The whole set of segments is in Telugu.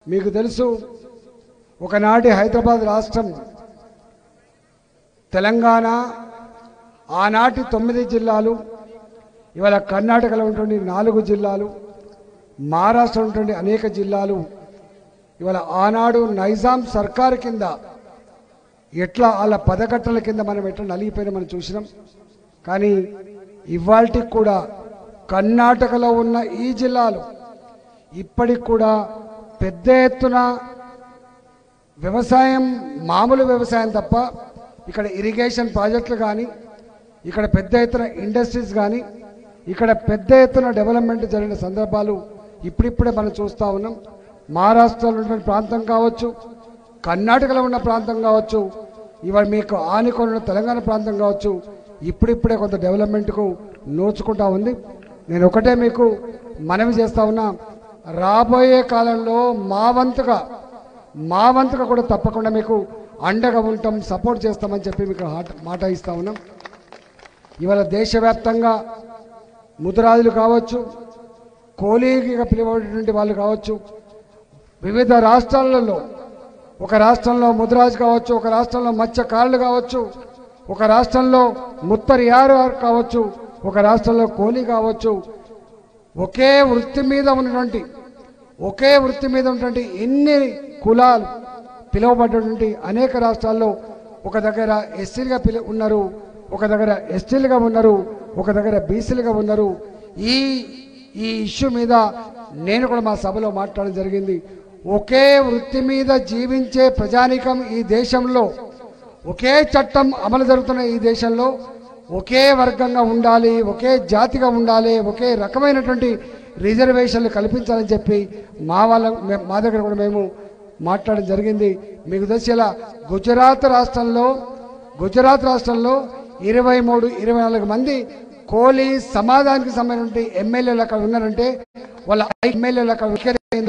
మీకు తెలుసు ఒకనాటి హైదరాబాద్ రాష్ట్రం తెలంగాణ ఆనాటి 9 జిల్లాలు ఇవాళ కర్ణాటకలో ఉన్నటువంటి 4 జిల్లాలు మహారాష్ట్రలో ఉన్నటువంటి అనేక జిల్లాలు ఇవాళ ఆనాడు నైజాం సర్కార్ కింద ఎట్లా వాళ్ళ పదకట్టల కింద మనం ఎట్లా నలిగిపోయినా మనం చూసినాం. కానీ ఇవాల్టికి కూడా కర్ణాటకలో ఉన్న ఈ జిల్లాలు ఇప్పటికి కూడా పెద్ద ఎత్తున వ్యవసాయం మామూలు వ్యవసాయం తప్ప ఇక్కడ ఇరిగేషన్ ప్రాజెక్టులు కానీ ఇక్కడ పెద్ద ఎత్తున ఇండస్ట్రీస్ కానీ ఇక్కడ పెద్ద ఎత్తున డెవలప్మెంట్ జరిగిన సందర్భాలు ఇప్పుడిప్పుడే మనం చూస్తూ ఉన్నాం. మహారాష్ట్రలో ఉన్న ప్రాంతం కావచ్చు, కర్ణాటకలో ఉన్న ప్రాంతం కావచ్చు, ఇవాళ మీకు ఆనుకొని తెలంగాణ ప్రాంతం కావచ్చు, ఇప్పుడిప్పుడే కొంత డెవలప్మెంట్కు నోచుకుంటా ఉంది. నేను ఒకటే మీకు మనవి చేస్తా ఉన్నా, రాబోయే కాలంలో మా వంతుగా కూడా తప్పకుండా మీకు అండగా ఉంటాం, సపోర్ట్ చేస్తామని చెప్పి మీకు మాట ఇస్తా ఉన్నాం. ఇవాళ దేశవ్యాప్తంగా ముదిరాజులు కావచ్చు, కోలీగా పిలువబడేటువంటి వాళ్ళు కావచ్చు, వివిధ రాష్ట్రాలలో ఒక రాష్ట్రంలో ముదిరాజు కావచ్చు, ఒక రాష్ట్రంలో మత్స్యకారులు కావచ్చు, ఒక రాష్ట్రంలో ముత్తరియారు కావచ్చు, ఒక రాష్ట్రంలో కోలీ కావచ్చు, ఒకే వృత్తి మీద ఉన్నటువంటి ఎన్ని కులాలు పిలువబడ్డటువంటి అనేక రాష్ట్రాల్లో ఒక దగ్గర ఎస్సీలుగా ఉన్నారు, ఒక దగ్గర ఎస్టీలుగా ఉన్నారు, ఒక దగ్గర బీసీలుగా ఉన్నారు. ఈ ఇష్యూ మీద నేను కూడా మా సభలో మాట్లాడడం జరిగింది. ఒకే వృత్తి మీద జీవించే ప్రజానీకం ఈ దేశంలో, ఒకే చట్టం అమలు జరుగుతున్న ఈ దేశంలో ఒకే వర్గంగా ఉండాలి, ఒకే జాతిగా ఉండాలి, ఒకే రకమైనటువంటి రిజర్వేషన్లు కల్పించాలని చెప్పి మా దగ్గర కూడా మేము మాట్లాడడం జరిగింది. మీకు తెలిసి ఇలా గుజరాత్ రాష్ట్రంలో 23-24 మంది కోలీ సమాజానికి సంబంధించిన ఎమ్మెల్యేలు అక్కడ ఉన్నారంటే వాళ్ళ ఎమ్మెల్యేలు అక్కడ ఏందో,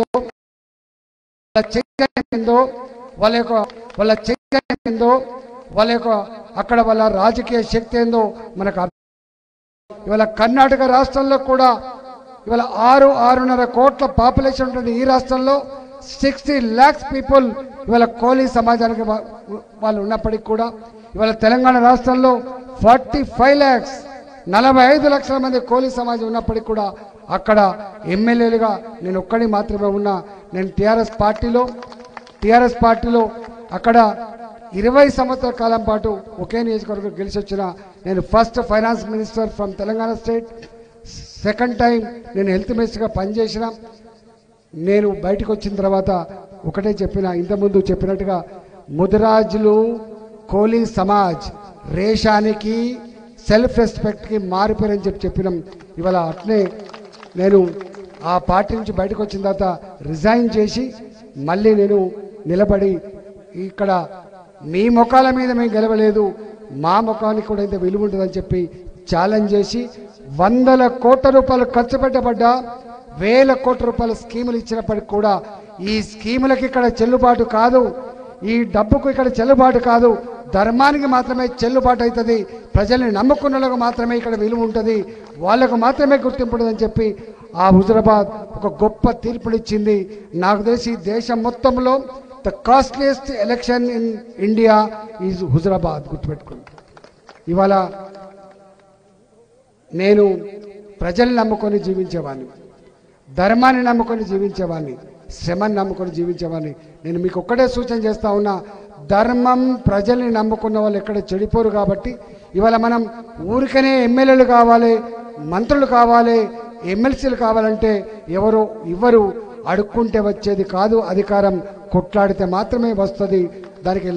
వాళ్ళ యొక్క అక్కడ వాళ్ళ రాజకీయ శక్తి ఏందో మనకు ఇవాళ కర్ణాటక రాష్ట్రంలో కూడా ఇవాళ 6.5 కోట్ల పాపులేషన్ ఉంటుంది. ఈ రాష్ట్రంలో 60 lakhs పీపుల్ ఇవాళ కోలీ సమాజానికి వాళ్ళు ఉన్నప్పటికీ కూడా ఇవాళ తెలంగాణ రాష్ట్రంలో 45 lakhs 45 లక్షల మంది కోలీ సమాజం ఉన్నప్పటికీ కూడా అక్కడ ఎమ్మెల్యేలుగా నేను ఒక్కడి మాత్రమే ఉన్నా. నేను టీఆర్ఎస్ పార్టీలో అక్కడ 20 సంవత్సరాల కాలం పాటు ఒకే నియోజకవర్గం గెలిచి వచ్చిన నేను first finance minister from Telangana state, second time నేను హెల్త్ మినిస్టర్గా పనిచేసిన. నేను బయటకు వచ్చిన తర్వాత ఒకటే చెప్పిన, ఇంతకుముందు చెప్పినట్టుగా ముదిరాజులు కోలీ సమాజ్ రేషానికి సెల్ఫ్ రెస్పెక్ట్కి మారిపోయారని చెప్పినాం. ఇవాళ అట్నే నేను ఆ పార్టీ నుంచి బయటకు వచ్చిన తర్వాత రిజైన్ చేసి మళ్ళీ నేను నిలబడి ఇక్కడ మీ ముఖాల మీద మేము గెలవలేదు, మా ముఖానికి కూడా ఇంత విలువ ఉంటుందని చెప్పి ఛాలెంజ్ చేసి 100 కోట్ల రూపాయలు ఖర్చు పెట్టబడ్డా, 1000 కోట్ల రూపాయల స్కీములు ఇచ్చినప్పటికి కూడా ఈ స్కీములకి ఇక్కడ చెల్లుబాటు కాదు, ఈ డబ్బుకు ఇక్కడ చెల్లుబాటు కాదు, ధర్మానికి మాత్రమే చెల్లుబాటు అవుతుంది, ప్రజల్ని నమ్ముకున్న వాళ్ళకు మాత్రమే ఇక్కడ విలువ ఉంటుంది, వాళ్ళకు మాత్రమే గుర్తింపు ఉంటుందని చెప్పి ఆ హుజురాబాద్ ఒక గొప్ప తీర్పునిచ్చింది. నాకు తెలిసి దేశం మొత్తంలో the costliest election in India is Huzurabad. గుర్తుపెట్టుకోండి. ఇవాళ నేను ప్రజల్ని నమ్ముకొని జీవించేవాడిని, ధర్మాన్ని నమ్ముకొని జీవించేవాడిని, శ్రమని నమ్ముకొని జీవించేవాడిని. నేను మీకు ఒక్కటే సూచన చేస్తా ఉన్నా, ధర్మం ప్రజల్ని నమ్ముకున్న వాళ్ళు ఎక్కడ చెడిపోరు. కాబట్టి ఇవాళ మనం ఊరికనే ఎమ్మెల్యేలు కావాలి, మంత్రులు కావాలి, ఎమ్మెల్సీలు కావాలంటే ఇవ్వరు. అడుక్కుంటే వచ్చేది కాదు అధికారం, కొట్లాడితే మాత్రమే వస్తుంది. దానికి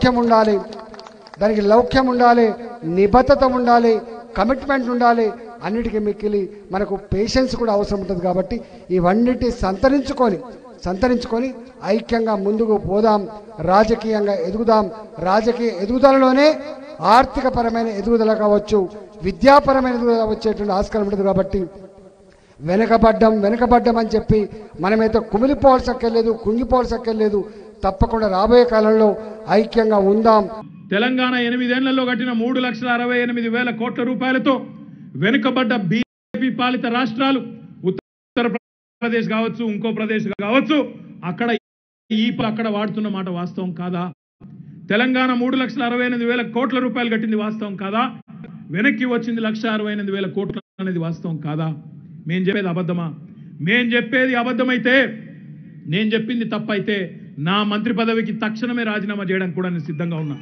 లౌక్యం ఉండాలి, నిబద్ధత ఉండాలి, కమిట్మెంట్ ఉండాలి. అన్నిటికీ మిక్కిలి మనకు పేషెన్స్ కూడా అవసరం ఉంటుంది. కాబట్టి ఇవన్నిటి సంతరించుకొని ఐక్యంగా ముందుకు పోదాం, రాజకీయంగా ఎదుగుదాం. రాజకీయ ఎదుగుదలలోనే ఆర్థికపరమైన ఎదుగుదల కావచ్చు, విద్యాపరమైన ఎదుగుదల వచ్చేటువంటి ఆస్కారం ఉంటుంది. కాబట్టి వెనకబడ్డం అని చెప్పి మనమైతే కుమిలిపోవాల్సక్కర్లేదు, కుంగిపోవాల్సక్కర్లేదు. తప్పకుండా రాబోయే కాలంలో ఐక్యంగా ఉందాం. తెలంగాణ 8 ఏళ్లలో కట్టిన 3,68,000 కోట్ల రూపాయలతో వెనుకబడ్డ బీజేపీ పాలిత రాష్ట్రాలు ఉత్తరప్రదేశ్ కావచ్చు, ఇంకో ప్రదేశ్ కావచ్చు, అక్కడ ఈ అక్కడ వాడుతున్న మాట వాస్తవం కాదా? తెలంగాణ 3,68,000 కోట్ల రూపాయలు కట్టింది వాస్తవం కాదా? వెనక్కి వచ్చింది 1,68,000 కోట్లు అనేది వాస్తవం కాదా? మేము చెప్పేది అబద్ధమా? మేము చెప్పేది అబద్ధమైతే, నేను చెప్పింది తప్పైతే నా మంత్రి పదవికి తక్షణమే రాజీనామా చేయడానికి కూడా నేను సిద్ధంగా ఉన్నా.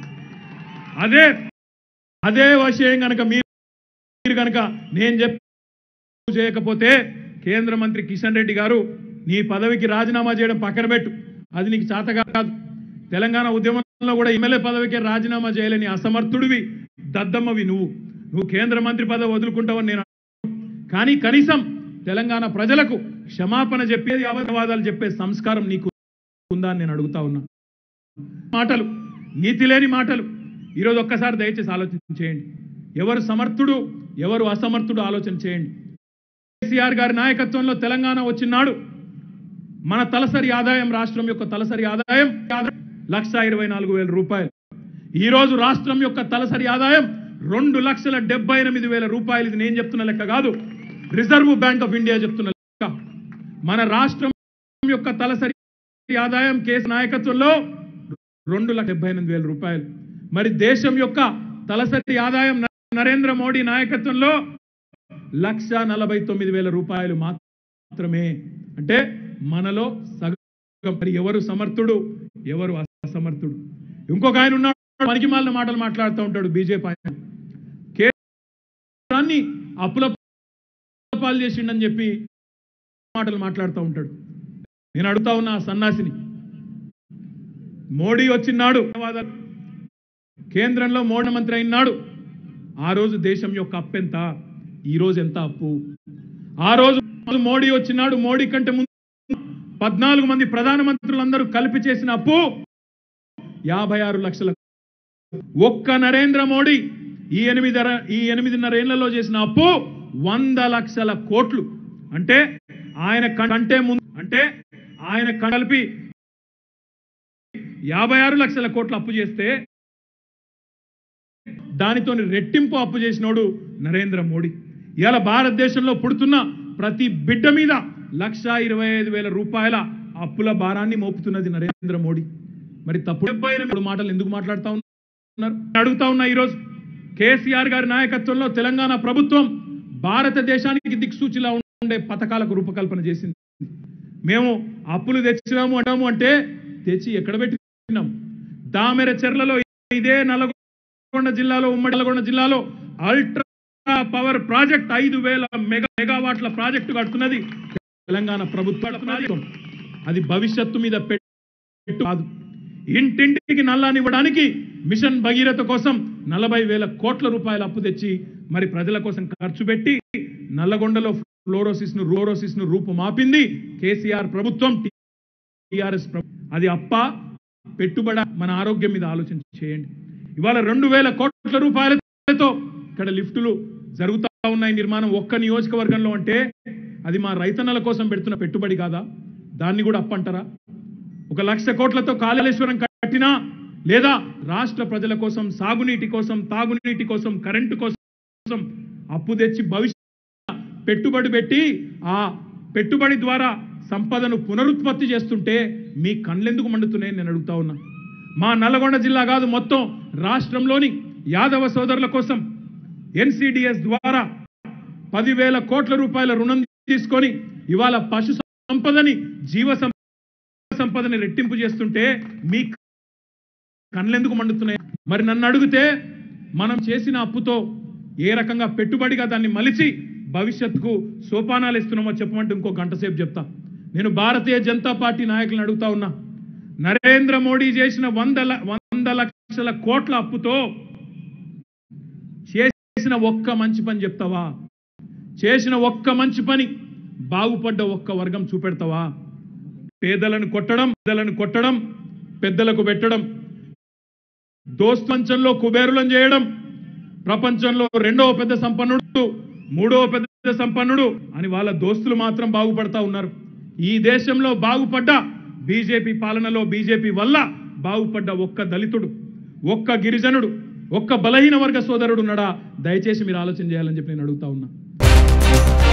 అదే విషయం కనుక మీరు కనుక నేను చేయకపోతే కేంద్ర మంత్రి కిషన్ రెడ్డి గారు నీ పదవికి రాజీనామా చేయడం పక్కన పెట్టు, అది నీకు చేతగా కాదు. తెలంగాణ ఉద్యమంలో కూడా ఎమ్మెల్యే పదవికి రాజీనామా చేయలేని అసమర్థుడివి, దద్దమ్మవి నువ్వు కేంద్ర మంత్రి పదవి వదులుకుంటావని నేను, కానీ కనీసం తెలంగాణ ప్రజలకు క్షమాపణ చెప్పేది, అబద్ధవాదాలు చెప్పే సంస్కారం నీకు ఉందా అని నేను అడుగుతా ఉన్నా. మాటలు నీతి లేని మాటలు. ఈరోజు ఒక్కసారి దయచేసి ఆలోచన చేయండి. ఎవరు సమర్థుడు ఎవరు అసమర్థుడు ఆలోచన చేయండి. కేసీఆర్ గారి నాయకత్వంలో తెలంగాణ వచ్చినాడు మన తలసరి ఆదాయం, రాష్ట్రం యొక్క తలసరి ఆదాయం 1,24,000 రూపాయలు. ఈరోజు రాష్ట్రం యొక్క తలసరి ఆదాయం 2,78,000 రూపాయలు. ఇది నేను చెప్తున్న లెక్క కాదు, రిజర్వ్ బ్యాంక్ ఆఫ్ ఇండియా చెప్తున్న లెక్క. మన రాష్ట్రం యొక్క తలసరి ఆదాయం కేసీఆర్ నాయకత్వంలో 2,78,000 రూపాయలు. మరి దేశం యొక్క తలసరి ఆదాయం నరేంద్ర మోడీ నాయకత్వంలో 1,49,000 రూపాయలు మాత్రమే. అంటే మనలో సగం. మరి ఎవరు సమర్థుడు ఎవరు అసమర్థుడు? ఇంకొక ఆయన ఉన్నాడు, పనికి మాలిన మాటలు మాట్లాడుతూ ఉంటాడు. బీజేపీ ఆయన కేంద్రాన్ని అప్పుల పాలు చేసిండని చెప్పి మాటలు మాట్లాడుతూ ఉంటాడు. నేను అడుగుతా ఉన్నా ఆ సన్నాసిని, మోడీ వచ్చినాడు, కేంద్రంలో మోడీ మంత్రి అయినాడు, ఆ రోజు దేశం యొక్క అప్పు ఎంత, ఈ రోజు ఎంత అప్పు? ఆ రోజు మోడీ వచ్చినాడు, మోడీ కంటే ముందు 14 మంది ప్రధానమంత్రులందరూ కలిపి చేసిన అప్పు 56 లక్షల. ఒక్క నరేంద్ర మోడీ ఈ 8.5 ఏళ్లలో చేసిన అప్పు 100 లక్షల కోట్లు. అంటే ఆయన కంటే ముందు ఆయన కలిపి 56 లక్షల కోట్లు అప్పు చేస్తే దానితో రెట్టింపు అప్పు చేసినోడు నరేంద్ర మోడీ. ఇవాళ భారతదేశంలో పుడుతున్న ప్రతి బిడ్డ మీద 1,25,000 రూపాయల అప్పుల భారాన్ని మోపుతున్నది నరేంద్ర మోడీ. మరి తప్పుడు మాటలు ఎందుకు మాట్లాడుతూ ఉన్నారు అడుగుతా ఉన్నా. ఈరోజు కేసీఆర్ గారి నాయకత్వంలో తెలంగాణ ప్రభుత్వం భారతదేశానికి దిక్సూచిలా ఉండే పథకాలకు రూపకల్పన చేసింది. మేము అప్పులు తెచ్చినాము అంటాము అంటే తెచ్చి ఎక్కడ పెట్టినాం? దామెర చెర్లలో, ఇదే నల్గొండ జిల్లాలో, ఉమ్మడి నల్గొండ జిల్లాలో అల్ట్రా పవర్ ప్రాజెక్ట్ 5,000 మెగావాట్ల ప్రాజెక్టు కడుతున్నది తెలంగాణ ప్రభుత్వం. అది భవిష్యత్తు మీద పెట్టు కాదు. ఇంటింటికి నల్లానివ్వడానికి మిషన్ భగీరథ కోసం 40,000 కోట్ల రూపాయల అప్పు తెచ్చి మరి ప్రజల కోసం ఖర్చు పెట్టి నల్లగొండలో ఫ్లోరోసిస్ ను రూపుమాపింది కేసీఆర్ ప్రభుత్వం, టీఆర్ఎస్ ప్రభుత్వం. అది అప్ప పెట్టుబడి? మన ఆరోగ్యం మీద ఆలోచన చేయండి. ఇవాళ 2,000 కోట్ల రూపాయలతో ఇక్కడ లిఫ్టులు జరుగుతూ ఉన్నాయి నిర్మాణం ఒక్క నియోజకవర్గంలో. అంటే అది మా రైతన్నల కోసం పెడుతున్న పెట్టుబడి కాదా? దాన్ని కూడా అప్పంటారా? 1,00,000 కోట్లతో కాళేశ్వరం కట్టినా, లేదా రాష్ట్ర ప్రజల కోసం సాగునీటి కోసం, తాగునీటి కోసం, కరెంటు కోసం అప్పు తెచ్చి భవిష్యత్ పెట్టుబడి పెట్టి ఆ పెట్టుబడి ద్వారా సంపదను పునరుత్పత్తి చేస్తుంటే మీ కళ్ళెందుకు మండుతున్నాయని నేను అడుగుతా ఉన్నా. మా నల్గొండ జిల్లా కాదు, మొత్తం రాష్ట్రంలోని యాదవ సోదరుల కోసం NCDS ద్వారా 10,000 కోట్ల రూపాయల రుణం తీసుకొని ఇవాళ పశు సంపదని, జీవ సంపదని రెట్టింపు చేస్తుంటే మీ కళ్ళెందుకు మండుతున్నాయి? మరి నన్ను అడిగితే మనం చేసిన అప్పుతో ఏ రకంగా పెట్టుబడిగా దాన్ని మలిచి భవిష్యత్తుకు సోపానాలు ఇస్తున్నామో చెప్పమంటే ఇంకో గంట సేపు చెప్తా. నేను భారతీయ జనతా పార్టీ నాయకులను అడుగుతా ఉన్నా, నరేంద్ర మోడీ చేసిన 100 లక్షల కోట్ల అప్పుతో చేసిన ఒక్క మంచి పని చెప్తావా? చేసిన ఒక్క మంచి పని, బాగుపడ్డ ఒక్క వర్గం చూపెడతావా? పేదలను కొట్టడం, పెద్దలకు పెట్టడం, దోస్తంచంలో కుబేరులను చేయడం, ప్రపంచంలో 2వ పెద్ద సంపన్నుడు, 3వ పెద్ద సంపన్నుడు అని వాళ్ళ దోస్తులు మాత్రం బాగుపడతా ఉన్నారు. ఈ దేశంలో బాగుపడ్డ బీజేపీ పాలనలో, బీజేపీ వల్ల బాగుపడ్డ ఒక్క దళితుడు, ఒక్క గిరిజనుడు, ఒక్క బలహీన వర్గ సోదరుడు ఉన్నాడా? దయచేసి మీరు ఆలోచన చేయాలని చెప్పి నేను అడుగుతా ఉన్నా.